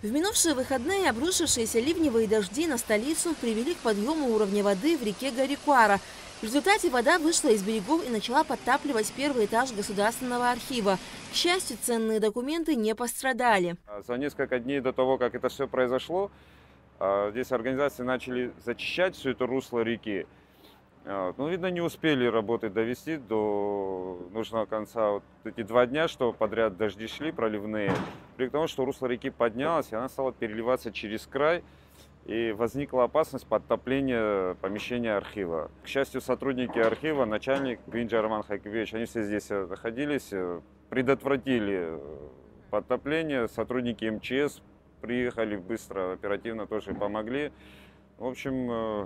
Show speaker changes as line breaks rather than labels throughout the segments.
В минувшие выходные обрушившиеся ливневые дожди на столицу привели к подъему уровня воды в реке Гарикуара. В результате вода вышла из берегов и начала подтапливать первый этаж Государственного архива. К счастью, ценные документы не пострадали.
За несколько дней до того, как это все произошло, здесь организации начали зачищать все это русло реки. Ну, видно, не успели работы довести до нужного конца. Вот эти 2 дня, что подряд дожди шли проливные, при том, что русло реки поднялось, и она стала переливаться через край, и возникла опасность подтопления помещения архива. К счастью, сотрудники архива, начальник Гринджа Роман Хайкевич, они все здесь находились, предотвратили подтопление. Сотрудники МЧС приехали быстро, оперативно тоже помогли. В общем,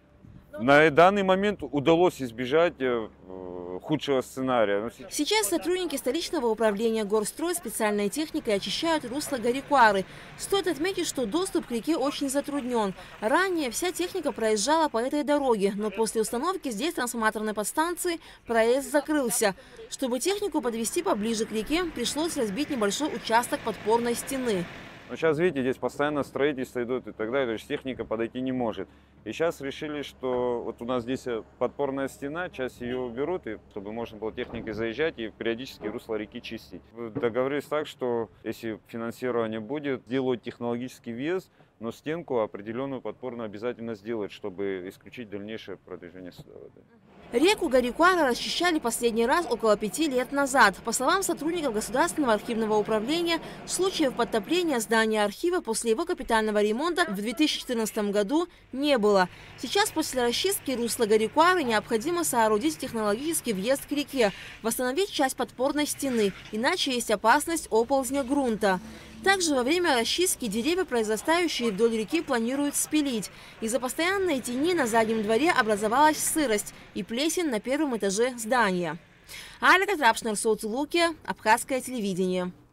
на данный момент удалось избежать худшего сценария.
Сейчас сотрудники столичного управления горстрой специальной техникой очищают русло Гарикуары. Стоит отметить, что доступ к реке очень затруднен. Ранее вся техника проезжала по этой дороге, но после установки здесь трансформаторной подстанции проезд закрылся. Чтобы технику подвести поближе к реке, пришлось разбить небольшой участок подпорной стены.
Но сейчас, видите, здесь постоянно строительство идут и так далее, то есть техника подойти не может. И сейчас решили, что вот у нас здесь подпорная стена, часть ее уберут, и чтобы можно было техникой заезжать и периодически русло реки чистить. Договорились так, что если финансирование будет, делают технологический въезд, но стенку определенную подпорную обязательно сделать, чтобы исключить дальнейшее продвижение сюда воды.
Реку Гарикуара расчищали последний раз около 5 лет назад. По словам сотрудников Государственного архивного управления, случаев подтопления здания архива после его капитального ремонта в 2014 году не было. Сейчас после расчистки русла Гарикуары необходимо соорудить технологический въезд к реке, восстановить часть подпорной стены, иначе есть опасность оползня грунта. Также во время расчистки деревья, произрастающие вдоль реки, планируют спилить. Из-за постоянной тени на заднем дворе образовалась сырость и плесень на первом этаже здания. Алика Трапшнер, Соцлуки, Абхазское телевидение.